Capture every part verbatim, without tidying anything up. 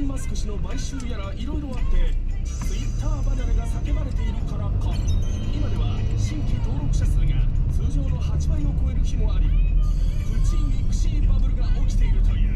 ン・マスク氏の買収やらいろいろあってツイッター離れが叫ばれているからか、今では新規登録者数が通常のはちばいを超える日もあり、プチミクシーバブルが起きているという。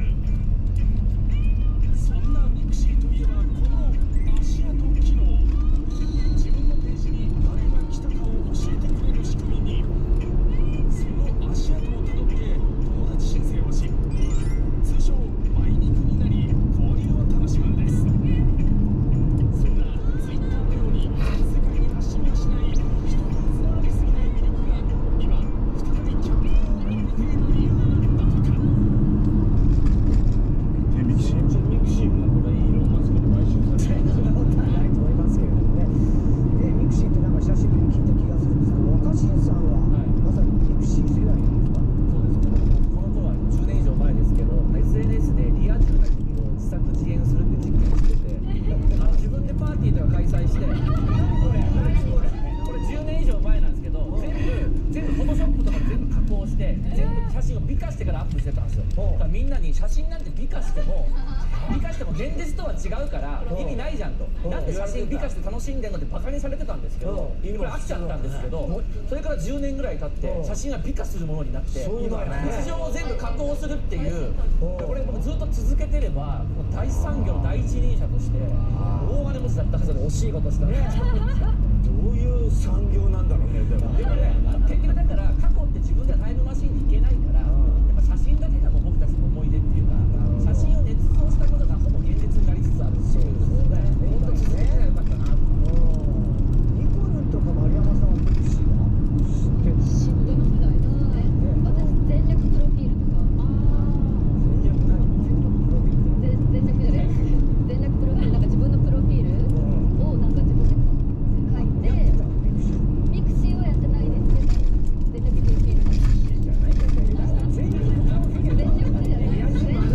そんなミクシーといえばこの足跡機能、自分のページに誰が来たかを教えてくれる仕組みに、その足跡をたどって友達申請をし、通称売肉になり交流を楽しむんです。そんなツイッターのように世界に発信はしない人につながりすぎない魅力が今再びキャンペーンを見ている理由なんだとか。 ミクシーミクシーもこれイーロン・マスクに買収されてる。 そんなことはないと思いますけれどもね。えミクシーってなんか久しぶりに聞いた気がするんですけど、若新さんはまさにミクシー世代なんですか？ そうですね。この頃はじゅうねん以上前ですけど、エスエヌエス でリア充な日々を自作自演するって実験をしてて、あの自分でパーティーとか開催して、これこれじゅうねん以上前なんですけど、全部全部フォトショップとか全部加工して、全部写真を美化してからアップしてたんですよ。だからみんなに写真なんて美化しても美化しても現実とは違うから意味ないじゃんと、なんで写真美化して楽しんでんのってバカにされてたんですけど、これ飽きちゃったんですけど、それからじゅうねんぐらい経って写真が美化するものになって、今日常を全部加工するっていう、これ僕ずっと続けてれば大産業の第一人者として大金持ちだったはずで惜しいことしたね。 どういう産業なんだろうね。でもでもね、結局だから過去って自分ではタイムマシンで行けないから、やっぱ写真だけがもう僕たちの思い出っていうか、写真を捏造したことがほぼ現実になりつつあるし、そうだよね。もっと続けてりゃよかったなと。 ニコルンとか丸山さんはミクシーは知ってる？ 知ってます。私全略プロフィールとか。 全略何？全略プロフィールって全略じゃない。全略プロフィール、なんか自分のプロフィールをなんか自分で書いて、ミクシーはやってないですけど、全略プロフィール書いて。全略じゃない。全略じゃない。全略プロフィール。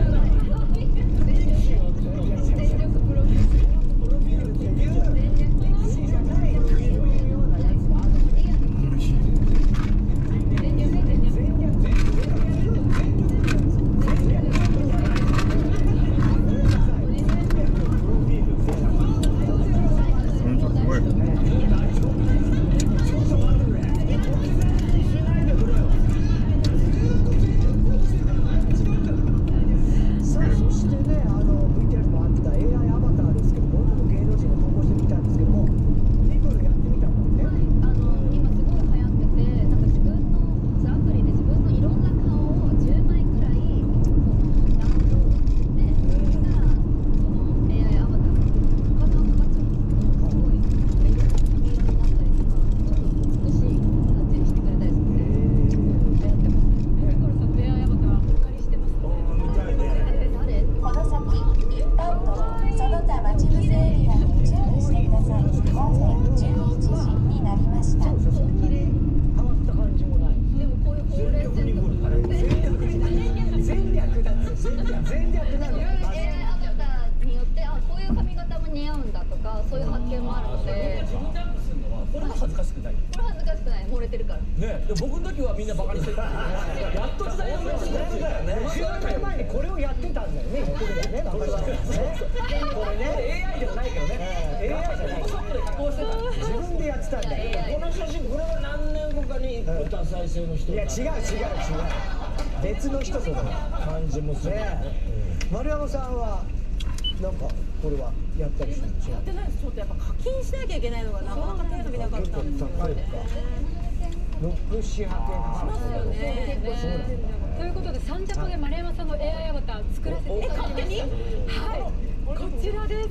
僕の時はみんなバカにしてた。やっと時代を見ましたね。 じゅうねんまえにこれをやってたんだよね。言ってるよね。バカしてたね。これねエーアイ ではないけどね。エーアイ じゃない。ショップで加工してた。 自分でやってたんだよ。 この写真これは何年後かに歌再生の人。 いや違う違う違う。別の人それ感じもする。 丸山さんはなんかこれはやったりするんでしょ？ やってないです。ちょっとやっぱ課金しなきゃいけないのがなかなか手が伸びなかったんですよね。 高いか。ろく、ななひゃくえんかしますよね。 結構そうなんだ。 ということで三着で丸山さんの エーアイ アバター作らせていただきました。勝手に？はい。こちらです。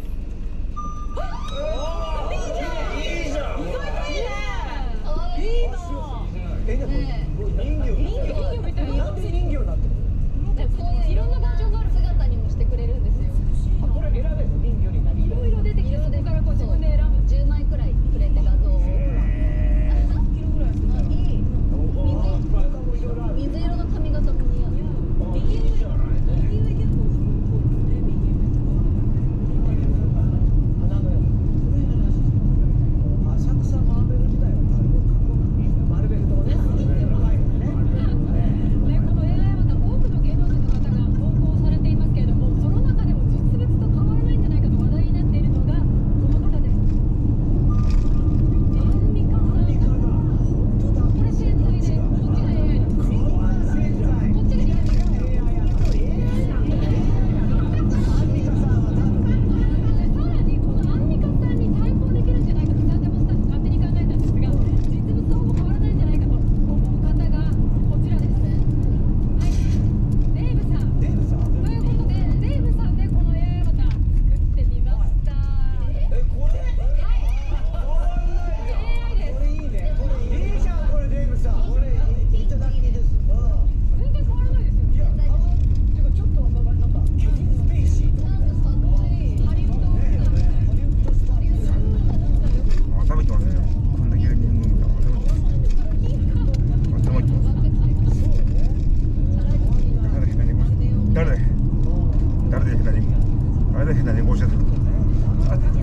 いいじゃん。いいじゃん。 いいの。 え、でも人形人形みたいな。 なんで人形になってるの？ こういういろんなバージョンがある姿にもしてくれるんですよ。 あ、これ選べるの？人魚になり。 いろいろ出てきて、そこからこう自分で選ぶ。 じゅうまいくらいくれて画像を。水色の髪型も似合う。 右上、右上結構すごいですね。右上。 誰で何あれで何語してたの？あれ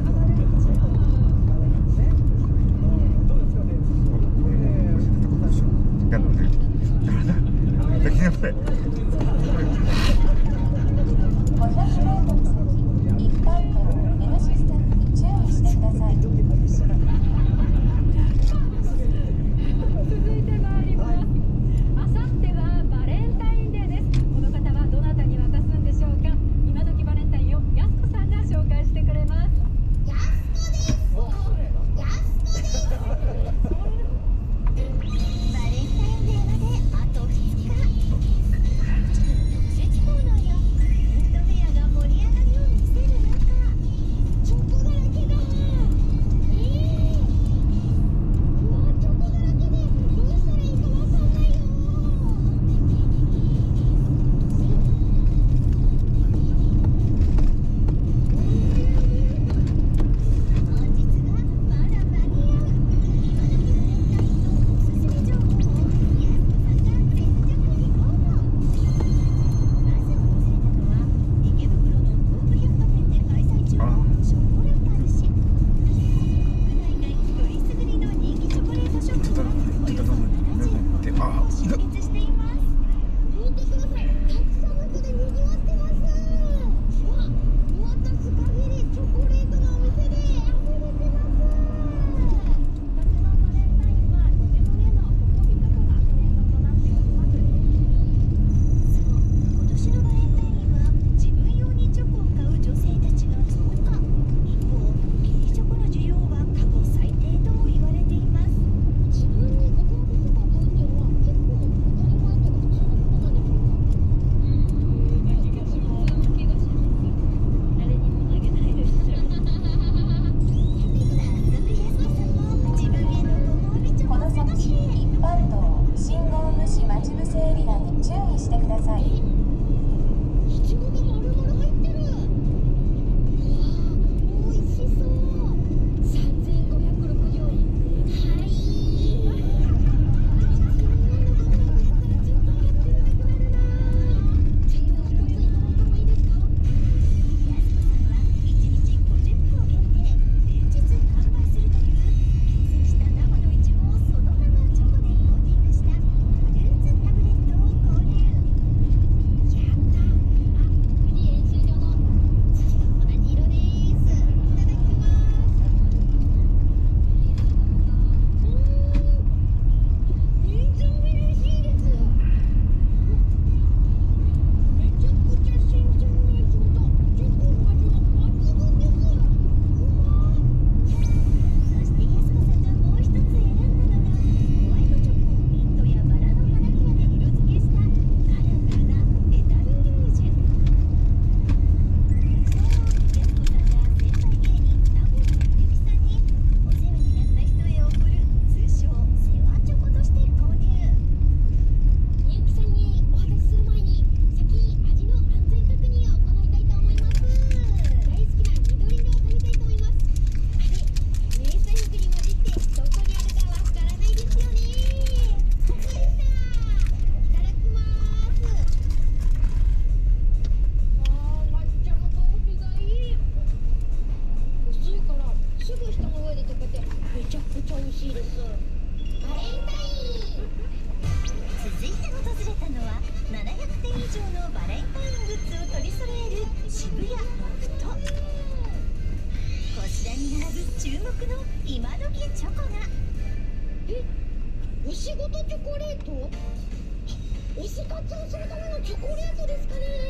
お仕事チョコレート？推し活をするためのチョコレートですかね。